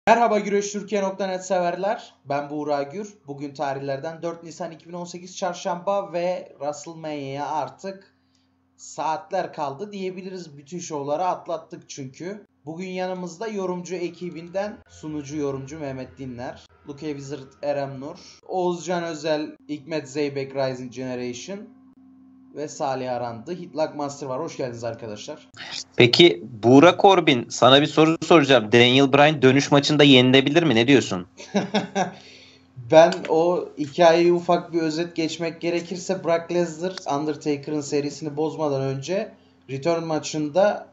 Merhaba güreştürkiye.net severler. Ben Buğra Gür. Bugün tarihlerden 4 Nisan 2018 Çarşamba ve WrestleMania'ya artık saatler kaldı diyebiliriz. Bütün şovları atlattık çünkü. Bugün yanımızda yorumcu ekibinden sunucu yorumcu Mehmet Dinler, Luke Wizard Erem Nur, Oğuzcan Özel, Hikmet Zeybek Rising Generation ve Salih Arandı. Hitlock Master var. Hoş geldiniz arkadaşlar. Peki Buğra Corbin, sana bir soru soracağım. Daniel Bryan dönüş maçında yenilebilir mi? Ne diyorsun? Ben o hikayeyi ufak bir özet geçmek gerekirse Brock Lesnar Undertaker'ın serisini bozmadan önce Return maçında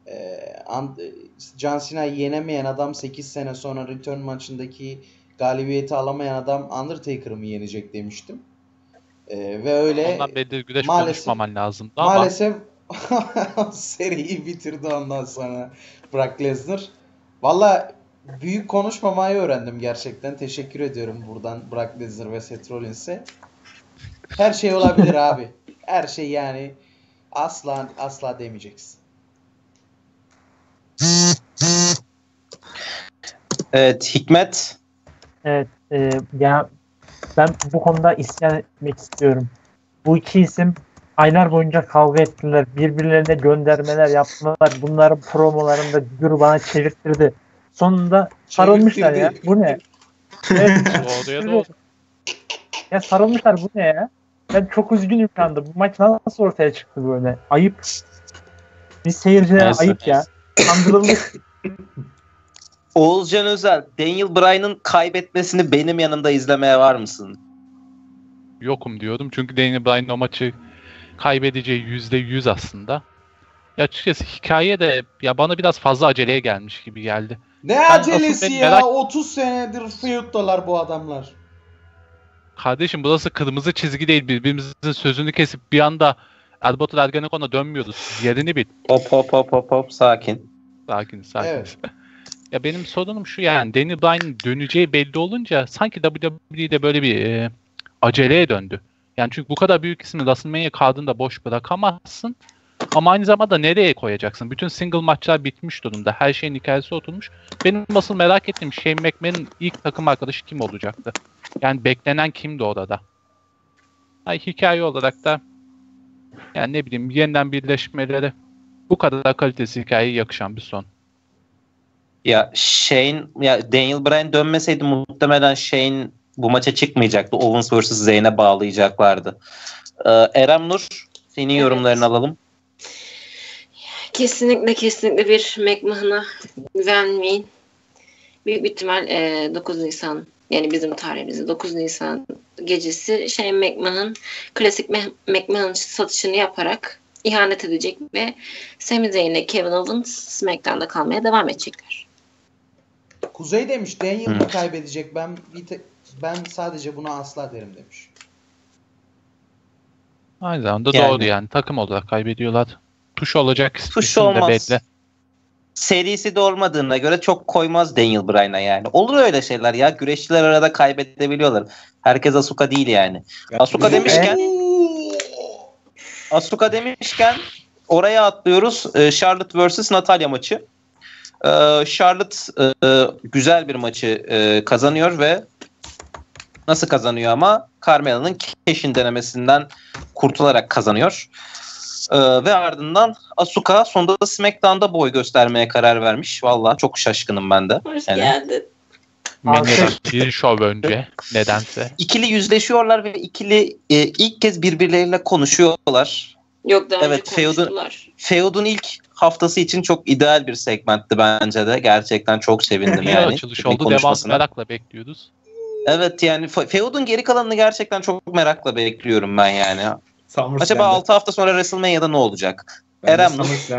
John Cena'yı yenemeyen adam 8 sene sonra Return maçındaki galibiyeti alamayan adam Undertaker'ı mı yenecek demiştim. Ve öyle ondan belli güreş konuşmaman lazımdı ama. Maalesef seriyi bitirdi ondan sonra Brock Lesnar. Valla büyük konuşmamayı öğrendim gerçekten. Teşekkür ediyorum buradan Brock Lesnar ve Seth Rollins'e. Her şey olabilir abi. Her şey yani asla demeyeceksin. Evet, Hikmet. Evet, ya ben bu konuda isyan etmek istiyorum. Bu iki isim aylar boyunca kavga ettiler. Birbirlerine göndermeler yaptılar. Bunların promolarında Gür bana çevirttirdi. Sonunda sarılmışlar ya. Bu ne? Evet, Doğru. Ya sarılmışlar, bu ne ya? Ben çok üzgünüm şu anda. Bu maç nasıl ortaya çıktı böyle? Ayıp. Biz seyircilere ayıp ya. Kandırıldık. Oğuzcan Özel, Daniel Bryan'ın kaybetmesini benim yanımda izlemeye var mısın? Yokum diyordum. Çünkü Daniel Bryan o maçı kaybedeceği %100 aslında. Ya açıkçası hikaye de ya bana biraz fazla aceleye gelmiş gibi geldi. Ne acelesi ya? 30 senedir feud'dalar bu adamlar. Kardeşim burası kırmızı çizgi değil. Birbirimizin sözünü kesip bir anda Erbatur Ergenekon'a dönmüyoruz. Yerini bil. Hop, sakin. Sakin. Evet. Ya benim sorunum şu, yani Daniel Bryan'ın döneceği belli olunca sanki WWE'de böyle bir aceleye döndü. Yani çünkü bu kadar büyük ismi WrestleMania kağıdında boş bırakamazsın. Ama aynı zamanda nereye koyacaksın? Bütün single maçlar bitmiş durumda. Her şeyin hikayesi oturmuş. Benim asıl merak ettiğim Shane McMahon'ın ilk takım arkadaşı kim olacaktı? Yani beklenen kimdi orada? Hikaye olarak da yani ne bileyim, yeniden birleşmeleri, bu kadar kalitesi hikayeye yakışan bir son. Ya Daniel Bryan dönmeseydi muhtemelen Shane bu maça çıkmayacaktı. Owens vs. Zayn'e bağlayacaklardı. Erem Nur, senin yorumlarını alalım. Kesinlikle bir McMahon'a güvenmeyin. Büyük ihtimal 9 Nisan, yani bizim tarihimizde 9 Nisan gecesi Shane McMahon klasik McMahon satışını yaparak ihanet edecek ve Sami Zayn ile Kevin Owens SmackDown'da kalmaya devam edecekler. Kuzey demiş Daniel mı kaybedecek? Ben sadece buna asla derim demiş. Aynı zamanda doğru yani. Takım olarak kaybediyorlar. Tuş olacak. Tuş olmaz. Belli. Serisi de olmadığına göre çok koymaz Daniel Bryan'a yani. Olur öyle şeyler ya. Güreşçiler arada kaybedebiliyorlar. Herkes Asuka değil yani. Asuka demişken oraya atlıyoruz. Charlotte vs. Natalya maçı. Charlotte güzel bir maçı kazanıyor ve nasıl kazanıyor ama? Carmela'nın Cash'in denemesinden kurtularak kazanıyor. Ve ardından Asuka sonunda da SmackDown'da boy göstermeye karar vermiş. Vallahi çok şaşkınım ben de. Hoş geldin. Bir şov önce nedense. İkili yüzleşiyorlar ve ikili ilk kez birbirleriyle konuşuyorlar. Yok, daha önce konuştular. Feud'un ilk haftası için çok ideal bir segmentti bence de. Gerçekten çok sevindim yani. Açılış oldu. Devamlı merakla bekliyoruz. Evet yani Feud'un geri kalanını gerçekten çok merakla bekliyorum ben yani. Acaba 6 hafta sonra WrestleMania'da ne olacak? Erem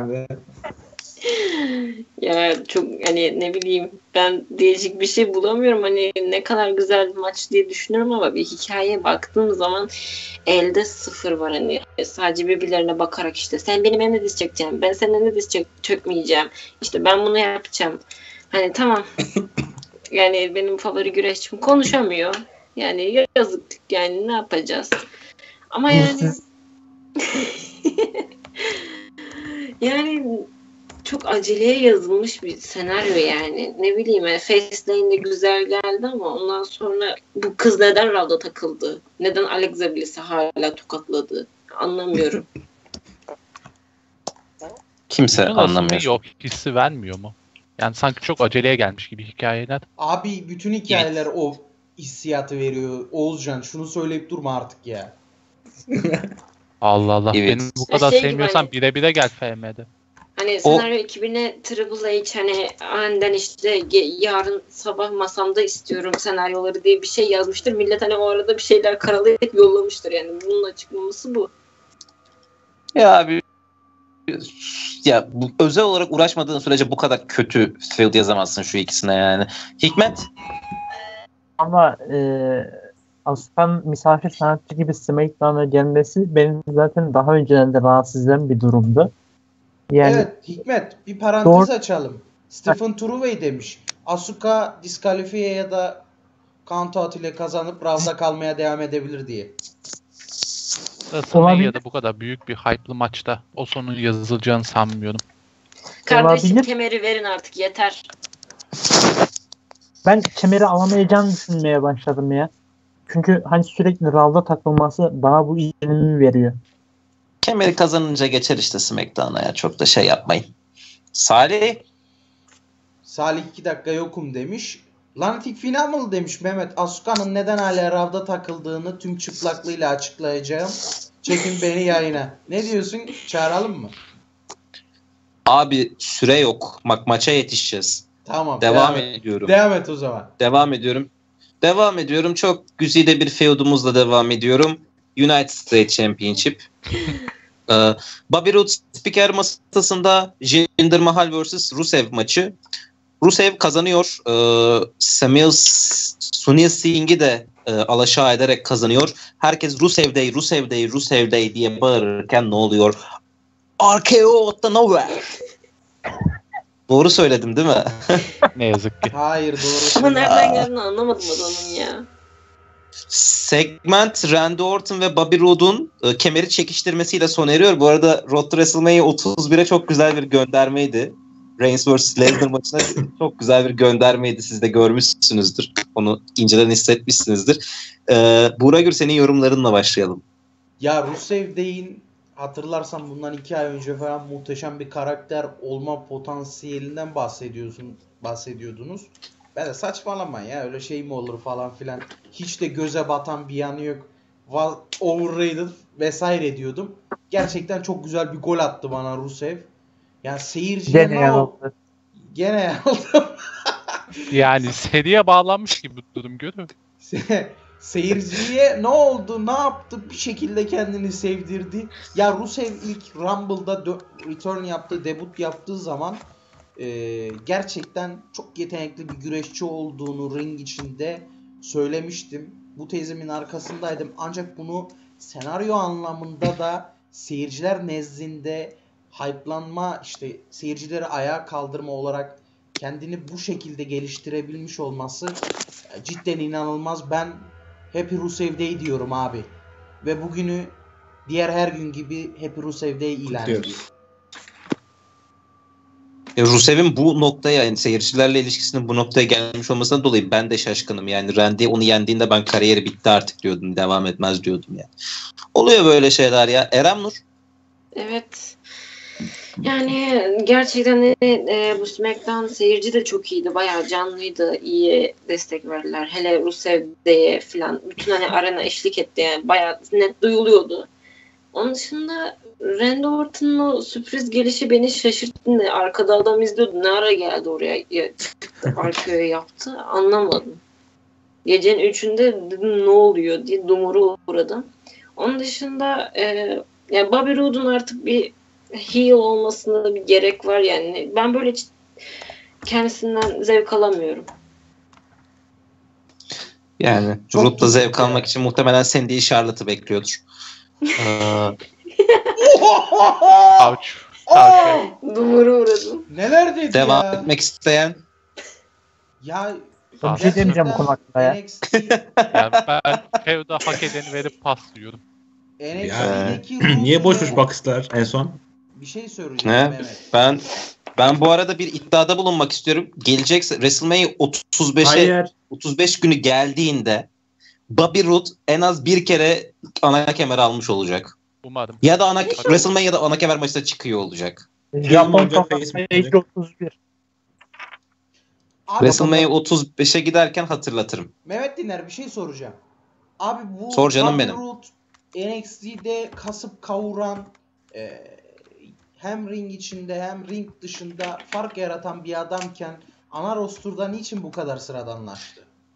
Ya çok hani ne bileyim, ben diyecek bir şey bulamıyorum. Hani ne kadar güzel bir maç diye düşünüyorum ama bir hikayeye baktığım zaman elde sıfır var. Hani sadece birbirlerine bakarak işte sen benim eline diz çökeceksin, ben senin eline diz çökmeyeceğim. İşte ben bunu yapacağım. Hani tamam. Yani benim favori güreşçim konuşamıyor. Yani yazık, yani ne yapacağız? Ama yani yani çok aceleye yazılmış bir senaryo yani. Ne bileyim yani Fastlane de güzel geldi ama ondan sonra bu kız neden Raw'da takıldı? Neden Alexa Bliss'i hala tokatladı? Anlamıyorum. Kimse Bütün aslında anlamıyor. yok hissi vermiyor mu? Yani sanki çok aceleye gelmiş gibi hikayeler. Abi bütün hikayeler o hissiyatı veriyor. Oğuzcan şunu söyleyip durma artık ya. Allah Allah. Evet. Beni bu kadar Şey gibi sevmiyorsan hani- bire bire gel FM'de. Hani O- senaryo ekibine Triple H hani aniden işte yarın sabah masamda istiyorum senaryoları diye bir şey yazmıştır. Millet hani o arada bir şeyler karalayıp yollamıştır yani. Bunun açıklaması bu. Ya abi ya bu özel olarak uğraşmadığın sürece bu kadar kötü field yazamazsın şu ikisine yani. Hikmet Ama Asukan misafir sanatçı gibi SmackDown'a gelmesi benim zaten daha önceden de rahatsız eden bir durumdu. Yani Evet Hikmet bir parantez Doğru. açalım. Stephen Truvey demiş. Asuka diskalifiye ya da count out ile kazanıp Raw'da kalmaya devam edebilir diye. WrestleMania'da bu kadar büyük bir hype'lı maçta o sonun yazılacağını sanmıyorum. Kardeşim Olabilir. kemeri verin artık yeter. ben kemeri alamayacağını düşünmeye başladım ya. Çünkü hani sürekli Raw'da takılması bana bu izlenimi veriyor. kemeri kazanınca geçer işte SmackDown'a ya. Çok da şey yapmayın. Salih Salih 2 dakika yokum demiş. Lanetik final mı demiş Mehmet. Asuka'nın neden hala Raw'da takıldığını tüm çıplaklığıyla açıklayacağım. Çekin beni yayına. Ne diyorsun? Çağıralım mı? abi süre yok. Maça yetişeceğiz. Tamam. Devam ediyorum. Devam et o zaman. Devam ediyorum. Çok güzide bir feudumuzla devam ediyorum. United States Championship. Bobby Roode spiker masasında Jinder Mahal vs. Rusev maçı. Rusev kazanıyor. Samuel Sunil Singh'i de alaşağı ederek kazanıyor. Herkes Rusev Day, Rusev Day, Rusev Day diye bağırırken ne oluyor? RKO out of nowhere. Doğru söyledim değil mi? Ne yazık ki. Hayır doğru. Ama nereden geldiğini anlamadım adamın ya. Segment Randy Orton ve Bobby Roode'un kemeri çekiştirmesiyle sona eriyor. Bu arada Road to WrestleMania 31'e çok güzel bir göndermeydi. Reigns vs. Lesnar maçına çok güzel bir göndermeydi. Siz de görmüşsünüzdür. Onu inceden hissetmişsinizdir. Buğra Gür senin yorumlarınla başlayalım. Ya Rusev Day'in hatırlarsan bundan 2 ay önce falan muhteşem bir karakter olma potansiyelinden bahsediyordunuz. Ben de saçmalama ya öyle şey mi olur falan filan. Hiç de göze batan bir yanı yok. Overrated vesaire diyordum. Gerçekten çok güzel bir gol attı bana Rusev. Yani seyirciye Gene yanıldı. Gene yanıldım. Yani seriye bağlanmış gibi bu durum görüyor musun? Seyirciye ne oldu, ne yaptı bir şekilde kendini sevdirdi. Ya Rusev ilk Rumble'da return yaptığı, debut yaptığı zaman gerçekten çok yetenekli bir güreşçi olduğunu ring içinde söylemiştim. Bu tezimin arkasındaydım. Ancak bunu senaryo anlamında da seyirciler nezdinde hype'lanma, işte seyircileri ayağa kaldırma olarak kendini bu şekilde geliştirebilmiş olması cidden inanılmaz. Ben Happy Rusev Day diyorum abi. Ve bugünü diğer her gün gibi Happy Rusev Day ilan ediyorum. Rusev'in bu noktaya yani seyircilerle ilişkisinin bu noktaya gelmiş olmasından dolayı ben de şaşkınım. Yani Randy onu yendiğinde ben kariyeri bitti artık diyordum. Devam etmez diyordum yani. Oluyor böyle şeyler ya. Erem Nur? Evet. Yani gerçekten bu SmackDown seyirci de çok iyiydi. Bayağı canlıydı. İyi destek verdiler. Hele Rusev'de falan. Bütün hani arena eşlik etti. Yani bayağı net duyuluyordu. Onun dışında Randy Orton'un o sürpriz gelişi beni şaşırttı. Arkada adam izliyordu. Ne ara geldi oraya? Arkaya yaptı. Anlamadım. Gecenin 3'ünde dedim ne oluyor diye dumura uğradım. Onun dışında yani Bobby Roode'un artık bir heel olmasına da bir gerek var yani. Ben böyle kendisinden zevk alamıyorum. Yani Çok Root'la zevk tutuklu almak ya. için muhtemelen sen değil Charlotte'ı bekliyordur. Ouch. Ouch. Dumura uğradım. Neler dedi Devam ya? etmek isteyen Ya Bir şey demeyeceğim bu konu hakkında ya. Yani ben Fevda hak edeni verip paslıyorum. NXT'deki Niye boş boş boxlar en son? Bir şey söyleyeceğim ne? Mehmet. Ben Ben bu arada bir iddiada bulunmak istiyorum. Gelecek WrestleMania 35 günü geldiğinde Bobby Roode en az bir kere ana kemer almış olacak. Umarım. Ya da WrestleMania'da ana kemer maçta çıkıyor olacak. Japon kafasına 31. Abi, WrestleMania 35'e giderken hatırlatırım. Mehmet Diner bir şey soracağım. Abi bu Sor canım Bobby benim. Roode NXT'de kasıp kavuran hem ring içinde hem ring dışında fark yaratan bir adamken ana roster'da niçin bu kadar sıradanlaştı?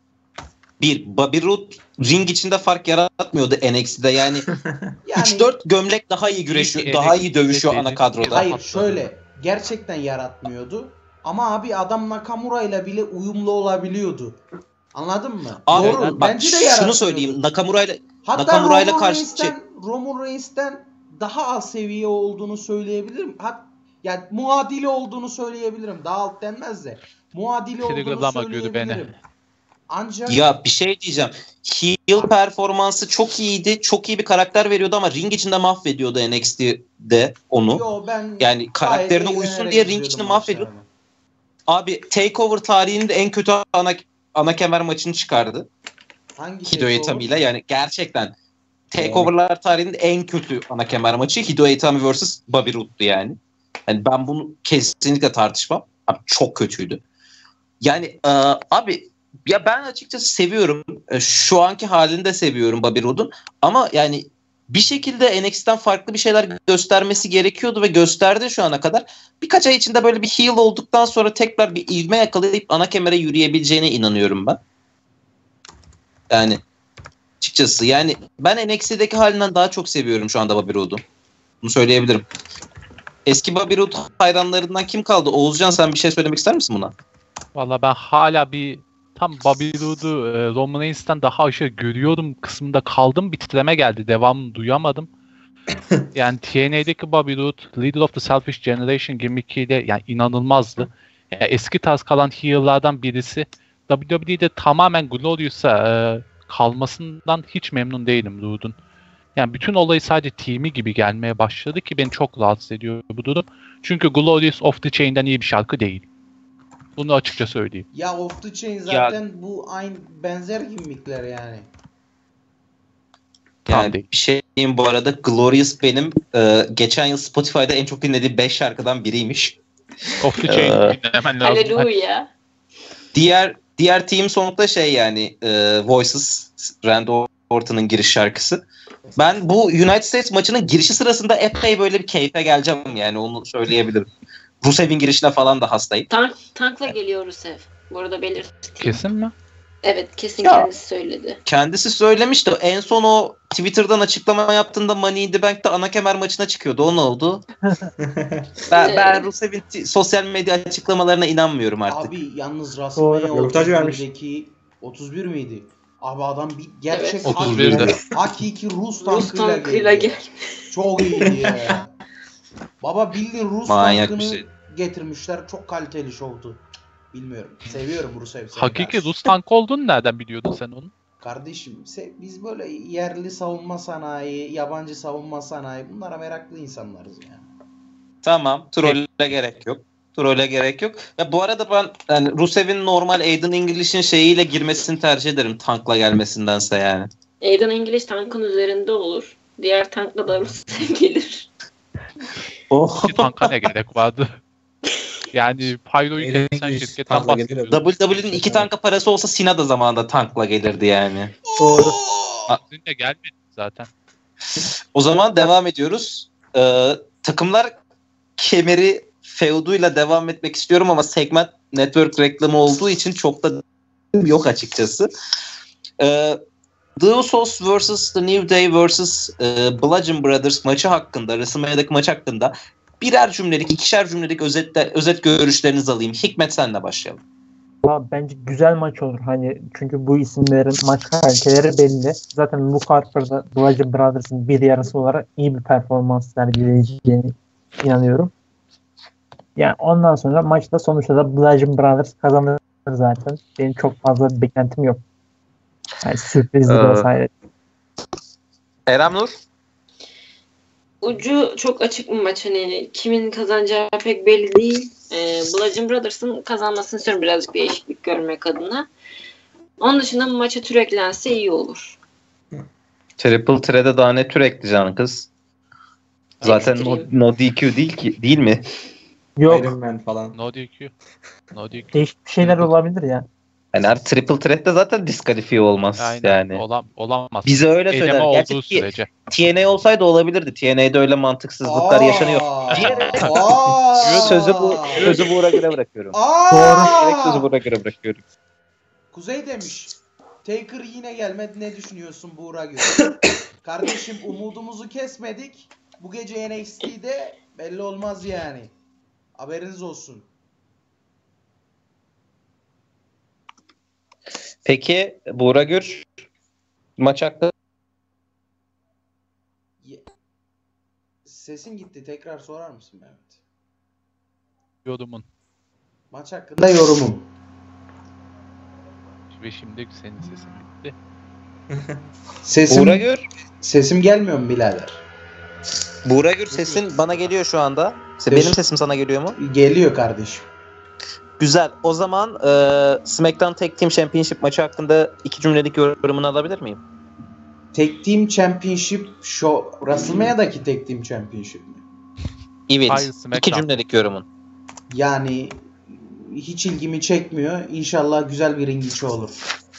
Bobby Roode ring içinde fark yaratmıyordu NXT'de yani. Yani 3-4 gömlek daha iyi güreşiyor, daha iyi dövüşüyor ana kadroda. hayır şöyle gerçekten yaratmıyordu. Ama abi adam Nakamura ile bile uyumlu olabiliyordu. Anladın mı? Abi, Doğru. bak, Bence de yaratmıyordu. şunu söyleyeyim. Nakamura'yla Hatta karşı Roman Reigns'ten daha az seviye olduğunu söyleyebilirim. Yani muadili olduğunu söyleyebilirim. Daha alt denmez de. Muadili olduğunu söyleyebilirim. Ancak ya bir şey diyeceğim. Heel performansı çok iyiydi. Çok iyi bir karakter veriyordu ama ring içinde mahvediyordu NXT'de onu. Yani karakterine uysun diye ring içinde mahvediyordu. Abi Takeover tarihinin de en kötü ana kemer maçını çıkardı. Hangi Hideo Itami ile yani gerçekten Takeover'lar tarihinin en kötü ana kemer maçı Hideo Itami vs. Bobby Roode'du yani. Yani ben bunu kesinlikle tartışmam. Abi çok kötüydü. Yani abi ya ben açıkçası seviyorum. Şu anki halini de seviyorum Bobby Roode'un. Ama yani bir şekilde NXT'den farklı bir şeyler göstermesi gerekiyordu ve gösterdi şu ana kadar. Birkaç ay içinde böyle bir heel olduktan sonra tekrar bir ivme yakalayıp ana kemere yürüyebileceğine inanıyorum ben. Yani açıkçası yani ben NXT'deki halinden daha çok seviyorum şu anda Bobby Roode'u. Bunu söyleyebilirim. Eski Bobby Roode hayranlarından kim kaldı? Oğuzcan sen bir şey söylemek ister misin buna? Valla ben hala tam Bobby Roode'u Roman Reigns'ten daha aşağı görüyorum kısmında kaldım. Bir titreme geldi. Devamını duyamadım. Yani TNA'deki Bobby Roode, Leader of the Selfish Generation gimmickiyle yani inanılmazdı. Yani eski tarz kalan heel'lardan birisi. WWE'de tamamen Glorious'a kalmasından hiç memnun değilim Roode'un. Yani bütün olayı sadece team'i gibi gelmeye başladı ki beni çok rahatsız ediyor bu durum. Çünkü Glorious Off the Chain'den iyi bir şarkı değil. Bunu açıkça söyleyeyim. Ya Off the Chain zaten bu aynı benzer gimmickler yani. Yani bir şeyim bu arada Glorious benim geçen yıl Spotify'da en çok dinlediğim 5 şarkıdan biriymiş. Off the Chain dinlemen lazım. Hallelujah. Diğer team sonunda yani Voices, Randy Orton'un giriş şarkısı. Ben bu United States maçının girişi sırasında epey böyle bir keyfe geleceğim yani onu söyleyebilirim. Rusev'in girişine falan da hastayım. Tankla geliyor Rusev. Bu arada belirteyim. Kesin mi? Evet kesin kendisi söyledi. Kendisi söylemişti. En son o Twitter'dan açıklama yaptığında Money in the Bank'ta ana kemer maçına çıkıyordu. O ne oldu? ben Rusev'in sosyal medya açıklamalarına inanmıyorum artık. Abi yalnız WrestleMania 31'deki 31 miydi? Abi adam bir gerçek 31'de. hakiki Rus tankıyla geldi. Çok iyiydi ya. Baba bildiğin Rus tankını getirmişler. Çok kaliteli şovdu. Bilmiyorum. Seviyorum Rusev. Hakiki Rus tankı olduğunu nereden biliyordun sen onu? Kardeşim biz böyle yerli savunma sanayi, yabancı savunma sanayi bunlara meraklı insanlarız yani. Tamam. Troll'e gerek yok. Ya bu arada ben yani Rusev'in normal Aiden English'in şeyiyle girmesini tercih ederim tankla gelmesindense yani. Aiden English tankın üzerinde olur. Diğer tankla da Rusev gelir. Bir tanka ne gerek vardı? Yani Pyro'yu kesen şirketten bahsediyoruz. WWE'nin 2 tanka parası olsa Cena da zamanında tankla gelirdi yani. Doğru. Dün de gelmedi zaten. O zaman devam ediyoruz. Takımlar kemeri feuduyla devam etmek istiyorum ama segment network reklamı olduğu için çok da yok açıkçası. The Usos vs. The New Day vs. Bludgeon Brothers maçı hakkında, WrestleMania'daki maç hakkında birer cümlelik, ikişer cümlelik özet görüşlerinizi alayım. Hikmet senle başlayalım. Bence güzel maç olur. Hani çünkü bu isimlerin maç kaliteleri belli. Zaten Luke Harper'da Bludgeon Brothers'ın bir yarısı olarak iyi bir performans sergileyeceğini inanıyorum. Yani ondan sonra maçta sonuçta da Bludgeon Brothers kazanır zaten. Benim çok fazla bir beklentim yok. Yani sürprizli vesaire. Erem Nur? Ucu çok açık bir maç. Hani kimin kazanacağı pek belli değil. Bludgeon Brothers'ın kazanmasını istiyorum birazcık değişiklik görmek adına. Onun dışında bu maça tür eklense iyi olur. Triple Threat'e daha ne tür ekleyeceksin kız? Zaten no DQ değil ki, değil mi? Yok. Iron Man falan. No DQ. No DQ. Değişik bir şeyler olabilir ya. Yani her Triple Threat'te zaten diskalifiye olmaz Aynen. yani. Olamaz. Bize öyle Eleme söyler. olduğu Gerçi sürece. TNA olsaydı olabilirdi. TNA'de öyle mantıksızlıklar yaşanıyor. Sözü Buğra göre bırakıyorum. Direkt sözü Buğra göre bırakıyorum. Kuzey demiş. Taker yine gelmedi. Ne düşünüyorsun Buğra göre? Kardeşim umudumuzu kesmedik. Bu gece NXT'de belli olmaz yani. Haberiniz olsun. Peki Buğra Gür maç hakkında Sesin gitti. Tekrar sorar mısın Mehmet? Yorumun. Maç hakkında yorumum. Ve şimdi senin sesin bitti. Buğra Gür, Sesim gelmiyor mu birader? Buğra Gür sesin bana geliyor şu anda. Benim sesim sana geliyor mu? Geliyor kardeşim. Güzel. O zaman SmackDown Tag Team Championship maçı hakkında 2 cümlelik yorumunu alabilir miyim? Tag Team Championship Show, WrestleMania'daki Tag Team Championship mi? Evet. Hayır, 2 SmackDown. cümlelik yorumun. Yani hiç ilgimi çekmiyor. İnşallah güzel bir ring içi olur.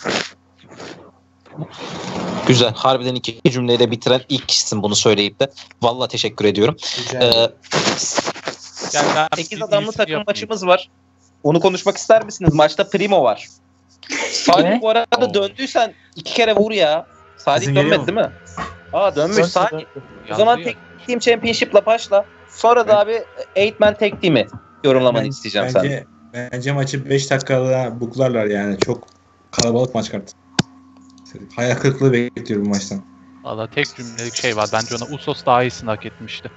Güzel. Harbiden 2 cümleyle bitiren ilk kişisin bunu söyleyip de. Vallahi teşekkür ediyorum. Rica ederim. Yani ben 8 bir adamlı iyisini takım yapmayayım. maçımız var. Onu konuşmak ister misiniz? Maçta Primo var. Salih bu arada Oo. döndüysen 2 kere vur ya. Salih Sesim dönmedi geliyor değil mi? Aa dönmüş Salih. O Yandı zaman ya. Tag Team Championship'la başla. Sonra da abi 8-man Tag Team'i yorumlamanı isteyeceğim senden. Bence maçı 5 dakikada buklarlar yani. Çok kalabalık maç kartı. Hayal kırıklığı bekliyorum bu maçtan. Valla tek cümlelik şey var. Bence ona Usos daha iyisini hak etmişti.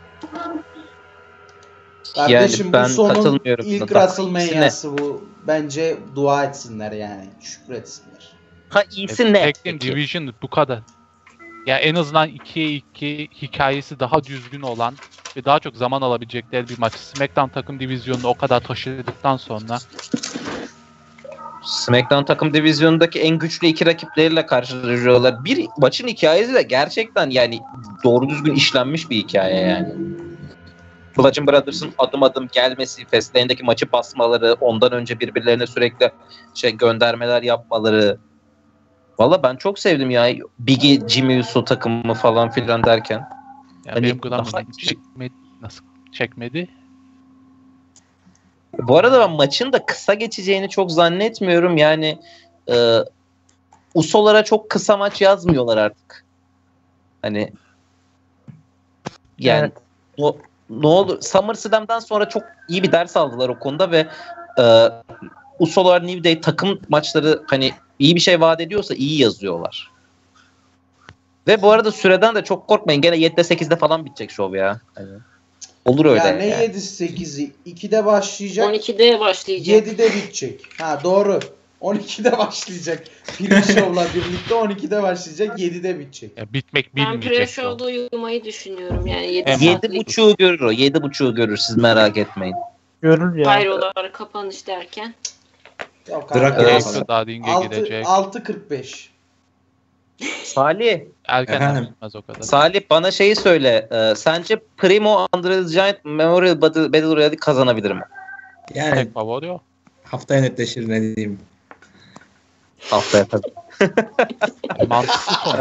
Kardeşim Yani ben bu sonun katılmıyorum ilk buna. WrestleMania'sı bu. Bence dua etsinler yani. Şükretsinler. Ha iyisi ne? Tag Team Peki. Division bu kadar. Ya en azından 2'ye 2 hikayesi daha düzgün olan ve daha çok zaman alabilecekleri bir maç. SmackDown takım divizyonunu o kadar taşıdıktan sonra SmackDown takım divizyonundaki en güçlü 2 rakipleriyle karşılaşıyorlar. Bir maçın hikayesi de gerçekten yani doğru düzgün işlenmiş bir hikaye yani. Bludgeon Brothers'ın adım adım gelmesi, Fastlane'deki maçı basmaları, ondan önce birbirlerine sürekli göndermeler yapmaları. Valla ben çok sevdim ya. Biggie, Jimmy Uso takımı falan filan derken. yani Hani benim gramım daha- çekmedi. Nasıl çekmedi? Bu arada ben maçın da kısa geçeceğini çok zannetmiyorum. Yani Uso'lara çok kısa maç yazmıyorlar artık. Hani yani ne olur SummerSlam'dan sonra çok iyi bir ders aldılar o konuda ve Uso'lar New Day takım maçları hani iyi bir şey vaat ediyorsa iyi yazıyorlar. Ve bu arada süreden de çok korkmayın. Gene 7'de 8'de falan bitecek şov ya. Hani olur öyle. Ya ne yani. 7'si 8'i? 2'de başlayacak. 12'de başlayacak. 7'de bitecek. Ha doğru. 12'de başlayacak. Birinci şovla birlikte 12'de başlayacak. 7'de bitecek. Ya bitmek Ben bilmeyecek. pre-show'da uyumayı düşünüyorum. Yani 7 Hem- saatlik 7.5'u görür o. 7.5'u görür. Siz merak etmeyin. Görür ya. pyrolar kapanış derken. Yok, Drak kanka. Evet. Draco daha ringe girecek. 6.45. Salih. Erken Efendim? bitmez o kadar. Salih bana şeyi söyle. Sence Primo Andre the Giant Memorial Battle Royale'i kazanabilir mi? Yani Tek favori o. haftaya netleşir ne diyeyim. Haftaya tabii. Mantıklı son.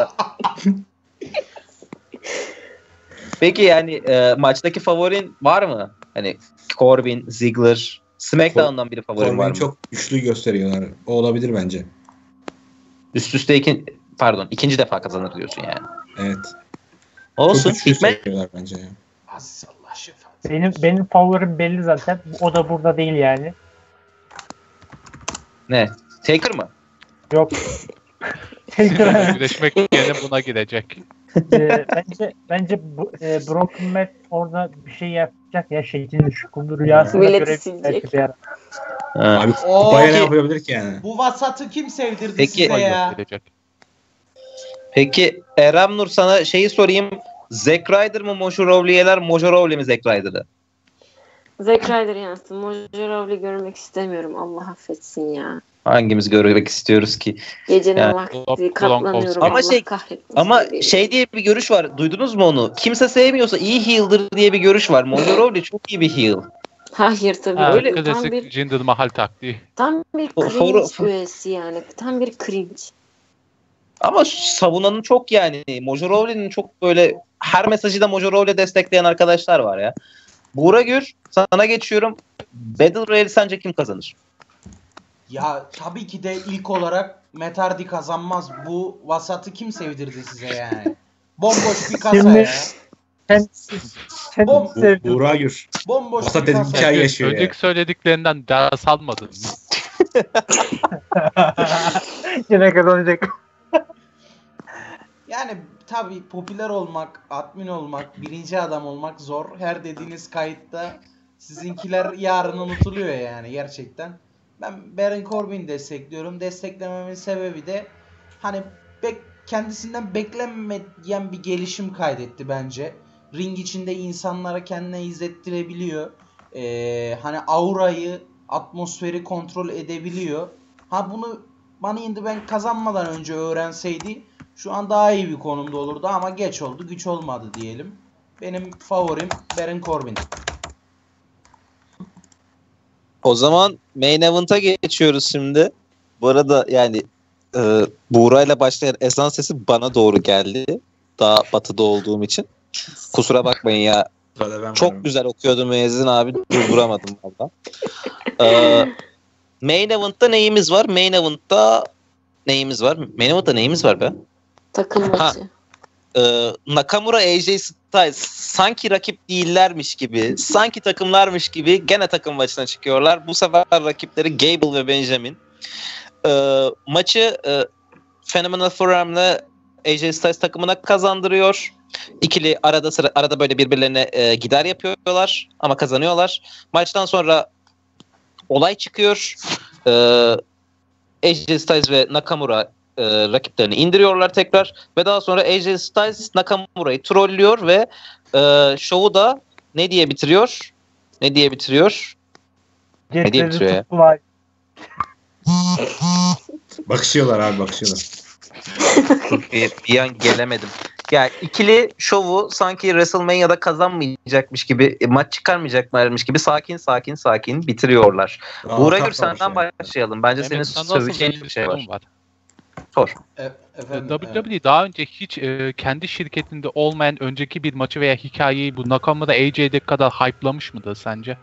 Peki yani maçtaki favorin var mı? Hani Corbin, Ziggler, SmackDown'dan biri favorin var Corbin'i mı? çok güçlü gösteriyorlar. O olabilir bence. Üst üste ikinci defa kazanır diyorsun yani. Evet. Olsun. Çok güçlü Hikmet gösteriyorlar bence ya. Allah şifa. Benim favorim belli zaten. O da burada değil yani. ne? Taker mı? Yok. Tekrar Güreşmek yerine buna girecek. bence Broken Matt orada bir şey yapacak ya şeklinde şu rüyasında Milleti görebilir silecek. belki bir ara. Ha. Abi Oo, kupaya ne peki. yapabilir ki yani? Bu vasatı kim sevdirdi Peki. size ya? Girecek. Peki Erem Nur sana şeyi sorayım. Zack Ryder mı Mojorovli'yi yener, Mojorovli mi Zack Ryder'ı? Zack Ryder yansın. Mojorovli görmek istemiyorum. Allah affetsin ya. Hangimiz görmek istiyoruz ki? Gecenin Yani- vakti katlanıyorum. Ama Allah kahretmesin. Ama şey diye bir görüş var. Duydunuz mu onu? Kimse sevmiyorsa iyi heal'dır diye bir görüş var. Mojorovli çok iyi bir heal. Hayır tabii Ha, öyle. Tam klasik bir Jinder Mahal taktiği. cringe üyesi yani. Tam bir cringe. Ama savunanın çok yani. Mojorovli'nin çok böyle her mesajı da Mojorovli destekleyen arkadaşlar var ya. Buğra Gür, sana geçiyorum. Battle Royale sence kim kazanır? Ya tabii ki de ilk olarak Matt Hardy kazanmaz. Bu vasatı kim sevdirdi size yani? Bomboş bir kasa Şimdi- ya. Kendisi Bom- sevdi. Buğra Gür. Bomboş Vasat bir dedim, kasa. hikaye yaşıyor ya. Önceki söylediklerinden ders almadın mı? Yine kazanacak. Yani tabii popüler olmak, admin olmak, birinci adam olmak zor. Her dediğiniz kayıtta sizinkiler yarın unutuluyor yani gerçekten. Ben Baron Corbin'i destekliyorum. Desteklememin sebebi de hani kendisinden beklenmeyen bir gelişim kaydetti bence. Ring içinde insanlara kendine izlettirebiliyor. Hani aurayı, atmosferi kontrol edebiliyor. Ha bunu Money in the Bank kazanmadan önce öğrenseydi şu an daha iyi bir konumda olurdu ama geç oldu, güç olmadı diyelim. Benim favorim Baron Corbin. O zaman main event'a geçiyoruz şimdi. Bu arada yani Buğra'yla başlayan ezan sesi bana doğru geldi. Daha batıda olduğum için. Kusura bakmayın ya. Sırada ben Çok varım. güzel okuyordu müezzin abi. Durduramadım valla. Main event'ta neyimiz var? Main event'ta neyimiz var be? Takım maçı. Nakamura AJ Styles sanki rakip değillermiş gibi, sanki takımlarmış gibi gene takım maçına çıkıyorlar. Bu sefer rakipleri Gable ve Benjamin. Maçı Phenomenal Forum'la AJ Styles takımına kazandırıyor. İkili arada böyle birbirlerine gider yapıyorlar ama kazanıyorlar. Maçtan sonra olay çıkıyor. AJ Styles ve Nakamura rakiplerini indiriyorlar tekrar ve daha sonra AJ Styles Nakamura'yı trollüyor ve şovu da ne diye bitiriyor? Getleri ya? tuttular. Bakışıyorlar abi, bakışıyorlar. bir an gelemedim. Yani ikili şovu sanki WrestleMania'da kazanmayacakmış gibi, maç çıkarmayacaklarmış gibi sakin bitiriyorlar. Buğra Gür senden başlayalım. Bence senin Mehmet, sana nasıl söyleyeceğin bir şey var. sorun var? Sor. Efendim, WWE daha önce hiç kendi şirketinde olmayan önceki bir maçı veya hikayeyi bu Nakamura AJ'de kadar hype'lamış mıdır sence?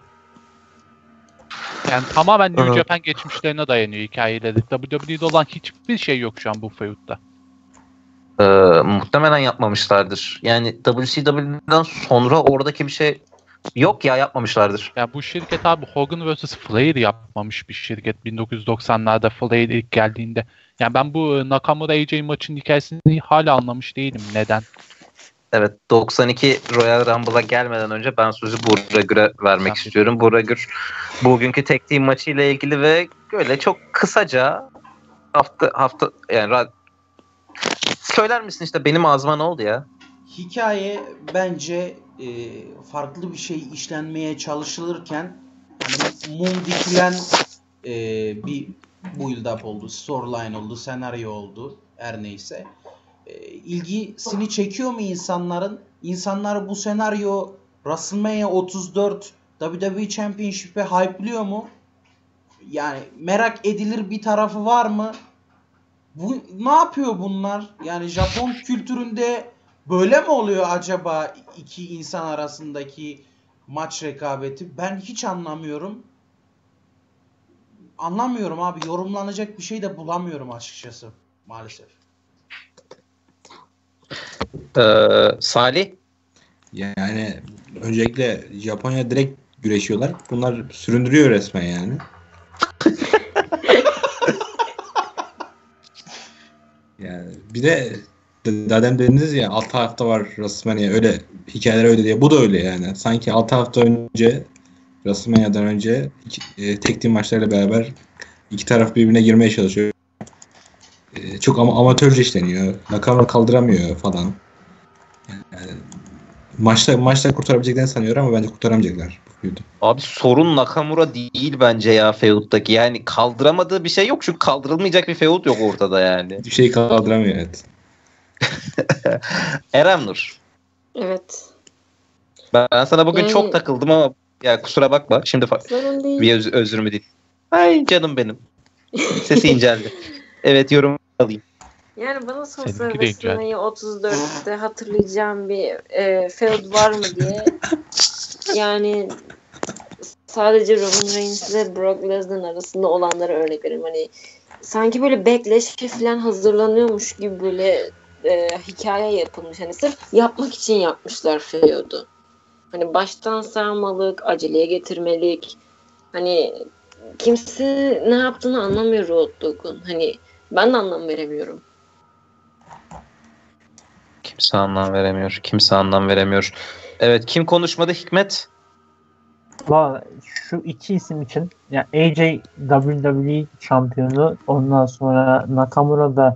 Yani tamamen New Japan geçmişlerine dayanıyor hikayeleri. WWE'de olan hiçbir şey yok şu an bu feud'da. Muhtemelen yapmamışlardır. Yani WCW'den sonra oradaki bir şey yok ya, yapmamışlardır. Yani bu şirket abi Hogan vs. Flair yapmamış bir şirket 1990'larda Flair ilk geldiğinde. Yani ben bu Nakamura AJ maçının hikayesini hala anlamış değilim. Neden? Evet, 92 Royal Rumble'a gelmeden önce ben sözü Buğra Gür'e vermek istiyorum. Buğra Gür bugünkü tek team maçıyla ilgili ve böyle çok kısaca hafta yani söyler misin işte benim ağzıma ne oldu ya? Hikaye bence farklı bir şey işlenmeye çalışılırken hani mum dikilen bir build-up oldu, storyline oldu, senaryo oldu, her neyse. İlgisini çekiyor mu insanların? İnsanlar bu senaryo WrestleMania 34 WWE Championship'e hype'lıyor mu? Yani merak edilir bir tarafı var mı? Bu ne yapıyor bunlar? Yani Japon kültüründe böyle mi oluyor acaba iki insan arasındaki maç rekabeti? Ben hiç anlamıyorum. Anlamıyorum abi. Yorumlanacak bir şey de bulamıyorum açıkçası. Maalesef. Salih? Yani öncelikle Japonya direkt güreşiyorlar. Bunlar süründürüyor resmen yani. Yani bir de zaten dediniz ya 6 hafta var WrestleMania, öyle hikayeler öyle diye. Bu da öyle yani. Sanki 6 hafta önce WrestleMania'dan önce tek team maçlarıyla beraber iki taraf birbirine girmeye çalışıyor. Çok amatörce işleniyor. Nakamura kaldıramıyor falan. Yani maçta kurtarabileceklerini sanıyorum ama bence kurtaramayacaklar bu feud'u. Abi sorun Nakamura değil bence ya feud'daki. Yani kaldıramadığı bir şey yok. Çünkü kaldırılmayacak bir feud yok ortada yani. Bir şey kaldıramıyor, evet. Eren Nur. Evet. Ben sana bugün Yani- çok takıldım ama ya kusura bakma. Şimdi Sorun değil. bir özrümü değil. Ay canım benim. Sesi inceldi. Evet, yorum alayım. Yani bana sorsa Seninki de inceldi. WrestleMania 34'te hatırlayacağım bir feud var mı diye. Yani sadece Roman Reigns ile Brock Lesnar arasında olanlara örnek vereyim. Hani sanki böyle Backlash'e falan hazırlanıyormuş gibi böyle hikaye yapılmış. Hani sırf yapmak için yapmışlar feud'u. Hani baştan sarmalık, aceleye getirmelik. Hani kimse ne yaptığını anlamıyor Road Dogg'un. Hani ben de anlam veremiyorum. Kimse anlam veremiyor. Kimse anlam veremiyor. Evet, kim konuşmadı? Hikmet. Valla şu iki isim için yani AJ WWE şampiyonu, ondan sonra Nakamura da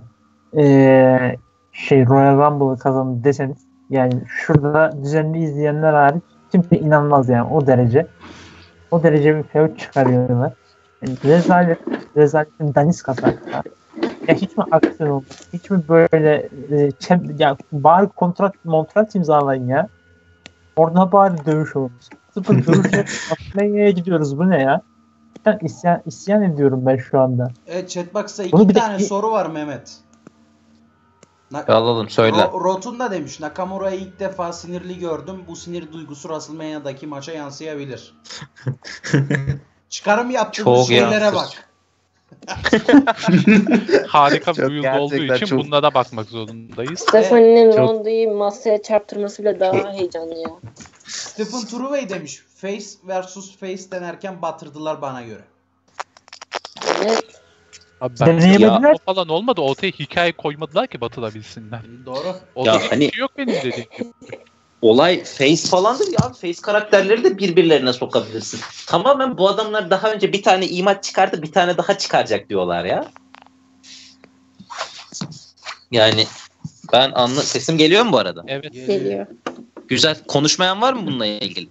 Royal Rumble'ı kazandı deseniz, yani şurada düzenli izleyenler hariç kimse inanmaz yani, o derece. O derece bir feud çıkarıyorlar. Yani rezaletin daniskası hatta. Ya hiç mi aksiyon olmaz? Hiç mi böyle ya bari kontrat imzalayın ya. Orada bari dövüş olur. Sıfır dövüşe atmaya gidiyoruz. Bu ne ya? Ben isyan ediyorum ben şu anda. Evet, Chatbox'ta Bunu iki bir de- tane soru var Mehmet. Alalım, söyle. Rotun da demiş, Nakamura'yı ilk defa sinirli gördüm. Bu sinir duygusu WrestleMania'daki maça yansıyabilir. Çıkarım yaptığımız Çok şeylere yansır. bak. Harika bir Çok build olduğu gerçekten için çok- bunlara bakmak zorundayız. Stephanie'nin Çok- Ronda'yı masaya çarptırması bile daha heyecanlı ya. Stephen Turvey demiş, Face versus Face denerken batırdılar bana göre. Evet. Abi ben Deneyemediler. o falan olmadı. Ortaya hikaye koymadılar ki batırabilsinler. Doğru. Ortada Ya hani- bir şey yok benim dediğim gibi. Olay face falandır ya. Face karakterleri de birbirlerine sokabilirsin. Tamamen bu adamlar daha önce bir tane imat çıkardı, bir tane daha çıkaracak diyorlar ya. Yani sesim geliyor mu bu arada? Evet. Geliyor. Güzel. Konuşmayan var mı bununla ilgili?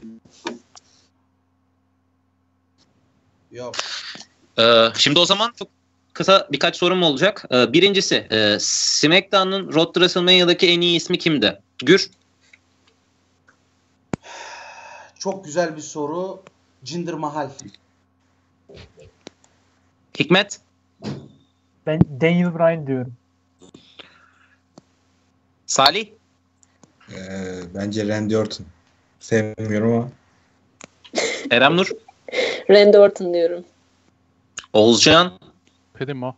Yok. Şimdi o zaman çok kısa birkaç sorum olacak. Birincisi, SmackDown'un Road to WrestleMania'daki en iyi ismi kimdi? Gür. Çok güzel bir soru. Jinder Mahal. Hikmet. Ben Daniel Bryan diyorum. Salih. Bence Randy Orton. Sevmiyorum ama. Eren Nur. Randy Orton diyorum. Oğuzcan. Primo.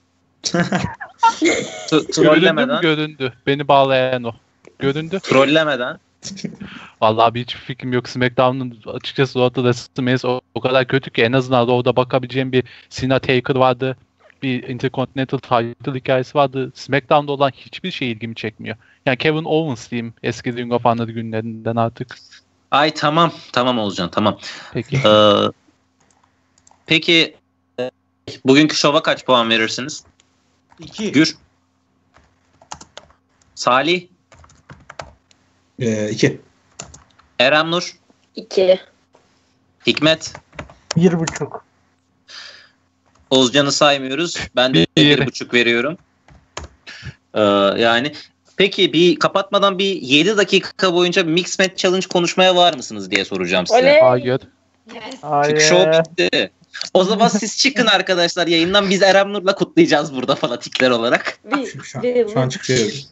T- Göründü mü? trollemeden. Göründü. Beni bağlayan o. Göründü. Trollemeden. Vallahi abi hiçbir fikrim yok. SmackDown'un açıkçası orada WrestleMania o kadar kötü ki en azından orada bakabileceğim bir Cena Taker vardı. Bir Intercontinental Title hikayesi vardı. SmackDown'da olan hiçbir şey ilgimi çekmiyor. Yani Kevin Owens diyeyim eski Ring of Honor günlerinden artık. Ay tamam. Tamam Oğuzcan, tamam. Peki. Peki bugünkü şova kaç puan verirsiniz? 2. Gür. Salih. 2. Eren Nur. 2. Hikmet. 1.5. Oğuzcan'ı saymıyoruz. Ben de Bir. 1,5 veriyorum. Yani peki bir kapatmadan bir 7 dakika boyunca bir Mixed Match Challenge konuşmaya var mısınız diye soracağım size. Oley! Hayır. Yes. Çünkü show bitti. O zaman siz çıkın arkadaşlar yayından, biz Eren Nur'la kutlayacağız burada fanatikler olarak. Şu an çıkıyoruz.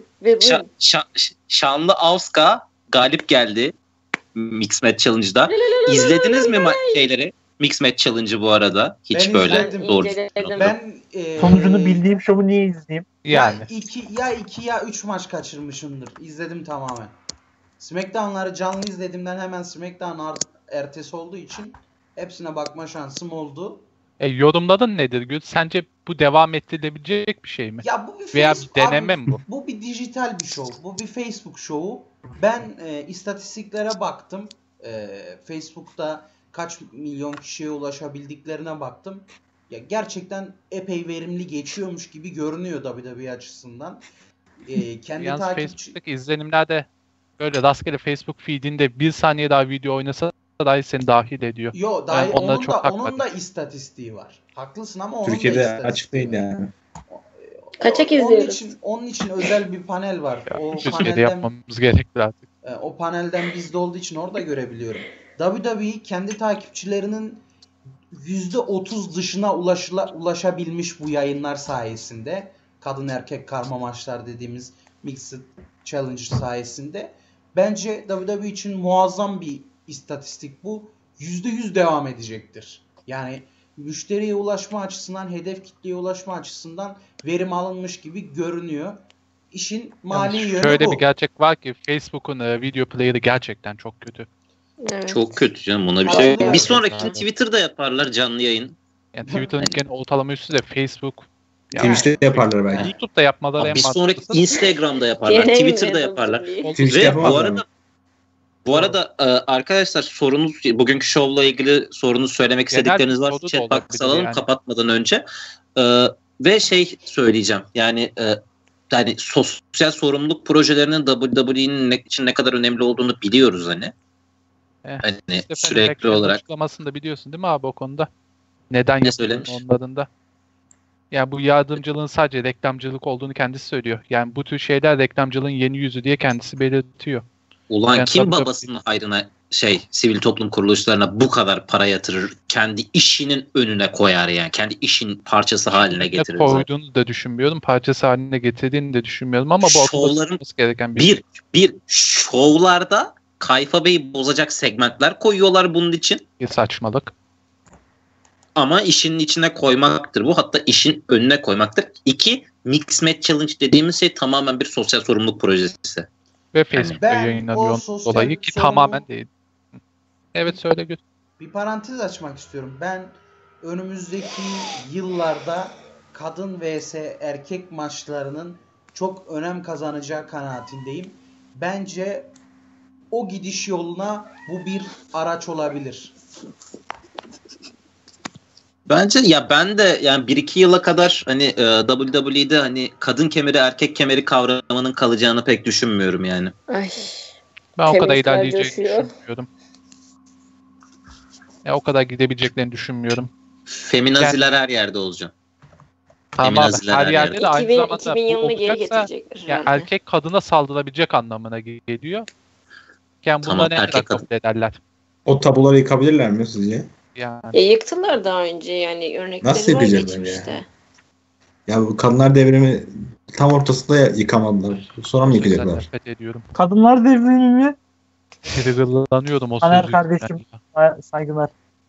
Şanlı Auska galip geldi Mixed Match Challenge'da. İzlediniz mi şeyleri? Mixed Match Challenge'ı bu arada. Hiç Ben böyle izledim. doğru. İnceledim. Ben Sonucunu bildiğim şovu niye izleyeyim? Yani. Ya 2 ya 3 maç kaçırmışımdır. İzledim tamamen. SmackDown'ları canlı izlediğimden hemen SmackDown ertesi olduğu için hepsine bakma şansım oldu. Yorumların nedir Gül? Sence bu devam ettirilebilecek bir şey mi? Ya bu bir Veya bir Facebook, deneme mi bu? Bu bir dijital bir şov. Bu bir Facebook şovu. Ben istatistiklere baktım. Facebook'ta kaç milyon kişiye ulaşabildiklerine baktım. Ya gerçekten epey verimli geçiyormuş gibi görünüyor WWE açısından. Kendi Yalnız takipçi... Facebook'taki izlenimlerde böyle rastgele Facebook feedinde bir saniye daha video oynasa dahi seni dahil ediyor. Yo, Ben onlara onun çok da takmadım. istatistiği var. Haklısın ama onun da Türkiye'de istatistiği açık değil var. yani. Kaçak Onun izliyoruz. onun için özel bir panel var. O Türkiye'de panelden yapmamız gerekli artık. o panelden bizde olduğu için orada görebiliyorum. WWE kendi takipçilerinin %30 dışına ulaşabilmiş bu yayınlar sayesinde. Kadın erkek karma maçlar dediğimiz Mixed Challenge sayesinde. Bence WWE için muazzam bir istatistik bu. %100 devam edecektir. Yani müşteriye ulaşma açısından, hedef kitleye ulaşma açısından verim alınmış gibi görünüyor. İşin mali Yani yönü şöyle bu. bir gerçek var ki Facebook'un video player'ı gerçekten çok kötü. Evet. Çok kötü canım, ona bir Abi, şey. evet. Bir sonrakini Twitter'da yaparlar canlı yayın. Yani Twitter'ın genel ortalama üstü de Facebook. Twitch'te yaparlar belki. YouTube'da yapmaları Abi en bir sonraki mantıklısı. Instagram'da yaparlar, Gene Twitter'da mi yaparlar. WWE? Twitch'te Ve yapamazlar. bu arada arkadaşlar, sorunuz, bugünkü şovla ilgili sorunuz, söylemek Genel istedikleriniz bir varsa soru da chat box olabilir alalım yani. kapatmadan önce. Ve şey söyleyeceğim, yani sosyal sorumluluk projelerinin WWE'nin için ne kadar önemli olduğunu biliyoruz hani. Hani Stephen sürekli Beckman'ın olarak. açıklamasını da biliyorsun değil mi abi o konuda? Neden Ne yapıldığını söylemiş? onların da. Yani bu yardımcılığın sadece reklamcılık olduğunu kendisi söylüyor. Yani bu tür şeyler reklamcılığın yeni yüzü diye kendisi belirtiyor. Ulan Yani kim tabii babasının hayrına sivil toplum kuruluşlarına bu kadar para yatırır, kendi işinin önüne koyar yani, kendi işin parçası haline Ne getirir. koyduğunu da düşünmüyorum. Parçası haline getirdiğini de düşünmüyorum ama bu akılda Şovların tutulması gereken bir şey. bir şovlarda Kayfa Bey'i bozacak segmentler koyuyorlar bunun için. Bir saçmalık. Ama işin içine koymaktır bu. Hatta işin önüne koymaktır. 2. Mix Match Challenge dediğimiz şey tamamen bir sosyal sorumluluk projesi. Ve Facebook'ta ben o yayınlanıyor sosyal dolayı ki sorumluluk- tamamen değil. Evet söyle Gül. Bir parantez açmak istiyorum. Ben önümüzdeki yıllarda kadın vs erkek maçlarının çok önem kazanacağı kanaatindeyim. Bence o gidiş yoluna bu bir araç olabilir. Bence ya ben de yani 1-2 yıla kadar hani WWE'de hani kadın kemeri erkek kemeri kavramının kalacağını pek düşünmüyorum yani. Ay. Ben o kadar Feministler ilerleyeceğini coşuyor. düşünmüyorum. Ya o kadar gidebileceklerini düşünmüyorum. Feminaziler her yerde olacak. Tamam abi, Feminaziler her her yerde de aynı 2000, zamanda 2000 bu yılına geri olacaksa getirecekler yani herhalde. erkek kadına saldırabilecek anlamına geliyor. Yani Tamam, bunları ne kadar erkek kabul ederler? O tabuları yıkabilirler mi sizce? Yani Ya yıktılar daha önce yani örnekleri Nasıl var yapacaklar geçmişte. ya? Ya bu kadınlar devrimi tam ortasında yıkamadılar. Sonra mı ben yıkacaklar? nefret ediyorum. Kadınlar devrimi mi? Triggerlanıyordum o Taner sözü. kardeşim. Saygılar.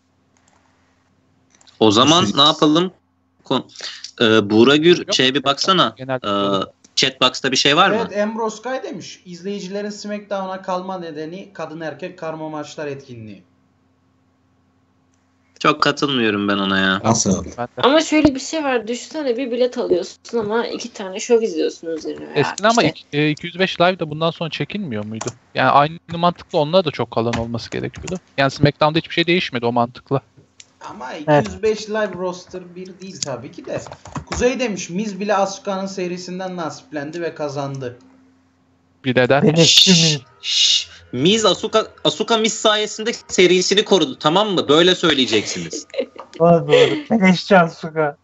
O zaman ne yapalım? Buğra Gür Yok, bir baksana. genel Chatbox'ta bir şey var mı? Evet, Ambrose Guy demiş. İzleyicilerin SmackDown'a kalma nedeni kadın erkek karma maçlar etkinliği. Çok katılmıyorum ben ona ya. Nasıl? ben de. Ama şöyle bir şey var. Düşünsene bir bilet alıyorsun ama 2 tane şov izliyorsun üzerine. Eskiden ama 205 Live de bundan sonra çekilmiyor muydu? Yani aynı mantıkla onlar da çok kalan olması gerekiyordu. Yani SmackDown'da hiçbir şey değişmedi o mantıkla. Ama Evet. 205 live roster bir değil tabii ki de. Kuzey demiş, Miz bile Asuka'nın serisinden nasiplendi ve kazandı. Bir neden? Beleşçi mi? Miz Asuka Miz sayesinde serisini korudu, tamam mı? Böyle söyleyeceksiniz. Doğru. Beleşçi Asuka.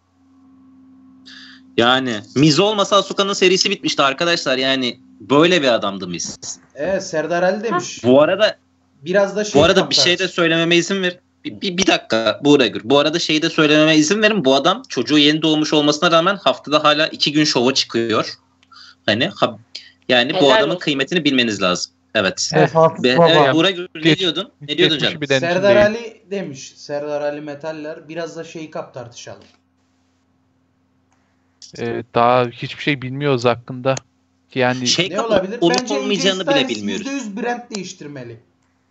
Yani Miz olmasa Asuka'nın serisi bitmişti arkadaşlar. Yani böyle bir adamdı Miz. Evet, Serdar Ali demiş. Bu arada Biraz da bir kaptar. şey de söylememe izin ver. Bir dakika Buğra Gür. Bu arada şeyi de söylememe izin verin. Bu adam çocuğu yeni doğmuş olmasına rağmen haftada hala 2 gün şova çıkıyor. Hani yani bu Helal adamın olsun. kıymetini bilmeniz lazım. Evet. Vefat Evet, baba. Buğra Gür ne diyordun? Ne diyordun Geçmişi canım? bir denetim Serdar değil. Ali demiş. Serdar Ali Metaller. Biraz da kap tartışalım. Daha hiçbir şey bilmiyoruz hakkında. Yani Ne olabilir? olup Bence olmayacağını bile bilmiyoruz. %100 brand değiştirmeli.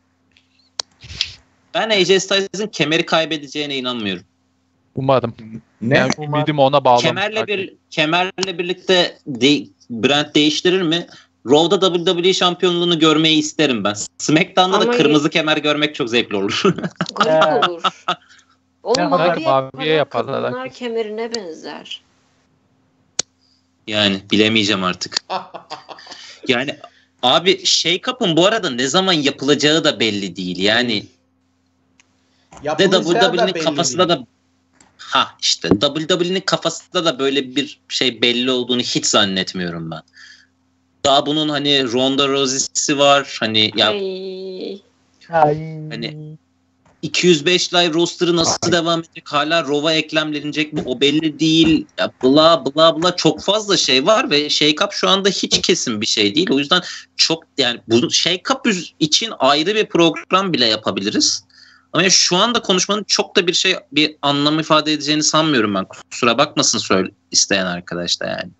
Ben AJ Styles'ın kemeri kaybedeceğine inanmıyorum. umarım. Ne? Yani ümidimi ona bağlamışlar. Kemerle birlikte brand değiştirir mi? Raw'da WWE şampiyonluğunu görmeyi isterim ben. SmackDown'da da Ama kırmızı kemer görmek çok zevkli olur. Garip olur. Onu Ne maviye kadar maviye yaparlar. yaparlar. Kadınlar kemerine benzer. Yani bilemeyeceğim artık. Yani Abi Shake-up'ın bu arada ne zaman yapılacağı da belli değil. Yani Yapılacağı da WWE'nin belli kafasında değil. da işte WWE'nin kafasında da böyle bir şey belli olduğunu hiç zannetmiyorum ben. Daha bunun hani Ronda Rousey'si var. Hani ya Ay. hani 205 live roster'ı nasıl devam edecek? Hala Raw'a eklemlenecek mi? O belli değil. Ya bla bla bla çok fazla şey var ve Shake-Up şu anda hiç kesin bir şey değil. O yüzden çok yani bu Shake-Up için ayrı bir program bile yapabiliriz. Ama şu anda konuşmanın çok da bir anlam ifade edeceğini sanmıyorum ben. Kusura bakmasın isteyen arkadaş da yani.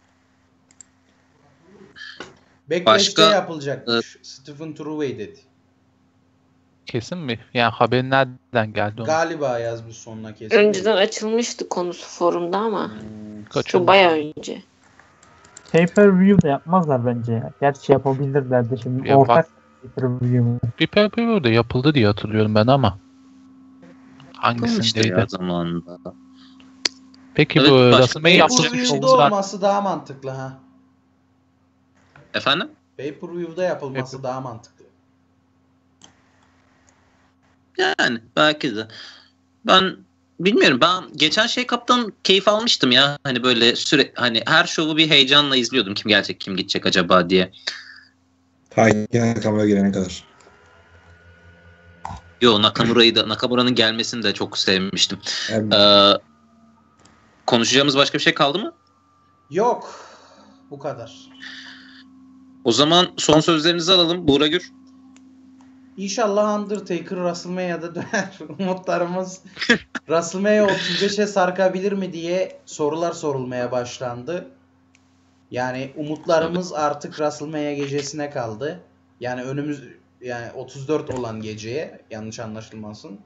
Backlash'te Başka- yapılacakmış. Stephen Truvey dedi. Kesin mi? Yani haber nereden geldi onu? Galiba yazmış sonuna kesin. Önceden açılmıştı konusu forumda ama Kaçırmış. çok bayağı önce. Pay-per-view da yapmazlar bence ya. Gerçi yapabilirlerdi şimdi. Ya Ortak pay-per-view mu? Bir pay-per-view da yapıldı diye hatırlıyorum ben ama. Yapılmıştır Hangisindeydi? ya zamanında. Peki Evet, bu başka WrestleMania yapılmış Pay-per-view'da şovlar olması daha mantıklı ha. Efendim? Pay-per-view'da yapılması daha mantıklı. Yani belki de. Ben bilmiyorum. Ben geçen Shake-Up'tan keyif almıştım ya. Hani böyle hani her şovu bir heyecanla izliyordum. Kim gelecek, kim gidecek acaba diye. Nakamura gelene kadar. Yo Nakamura'nın gelmesini de çok sevmiştim. Yani, Konuşacağımız başka bir şey kaldı mı? Yok. Bu kadar. O zaman son sözlerinizi alalım. Buğra Gür. İnşallah Undertaker WrestleMania'da döner. Umutlarımız WrestleMania 35'e sarkabilir mi diye sorular sorulmaya başlandı. Yani umutlarımız artık WrestleMania gecesine kaldı. Yani 34 olan geceye, yanlış anlaşılmasın.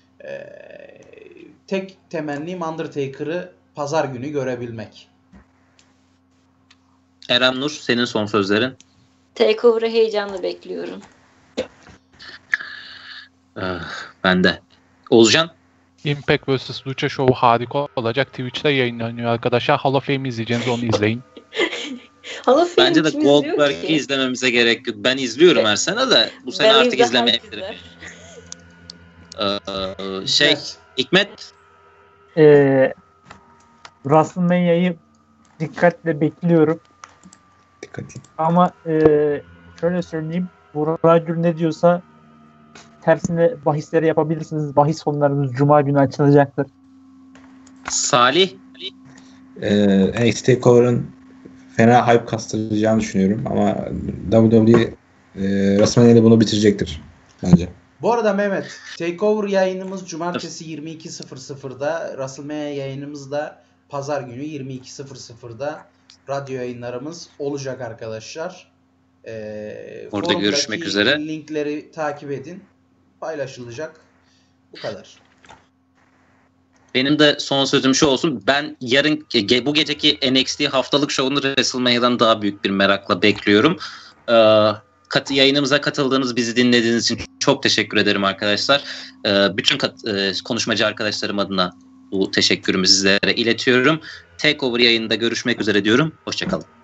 Tek temennim Undertaker'ı pazar günü görebilmek. Eren Nur, senin son sözlerin. Takeover'ı heyecanla bekliyorum. Ben de. Oğuzcan. Impact vs. Lucha Show harika olacak. Twitch'te yayınlanıyor arkadaşlar. Hall of Fame izleyeceğiniz onu izleyin. Hall of Fame Bence de kim izliyor Goldberg'i ki? izlememize gerek yok. Ben izliyorum her sene de bu sene Ben artık izle, izlemeyebilirim. herkes izler. Hikmet. WrestleMania'yı dikkatle bekliyorum. dikkat et. Ama şöyle söyleyeyim. Burak Gül ne diyorsa tersine bahisleri yapabilirsiniz. Bahis fonlarımız Cuma günü açılacaktır. Salih. NXT TakeOver'ın fena hype kastıracağını düşünüyorum ama WWE WrestleMania'da bunu bitirecektir bence. Bu arada Mehmet, Takeover yayınımız Cumartesi 22.00'da, WrestleMania yayınımız da Pazar günü 22.00'da radyo yayınlarımız olacak arkadaşlar. Orada Forumdaki görüşmek üzere. linkleri takip edin. Paylaşılacak. Bu kadar. Benim de son sözüm şu olsun. Ben yarın bu geceki NXT haftalık şovunu WrestleMania'dan daha büyük bir merakla bekliyorum. Yayınımıza katıldığınız, bizi dinlediğiniz için çok teşekkür ederim arkadaşlar. Bütün konuşmacı arkadaşlarım adına bu teşekkürümü sizlere iletiyorum. Takeover yayında görüşmek üzere diyorum. Hoşçakalın.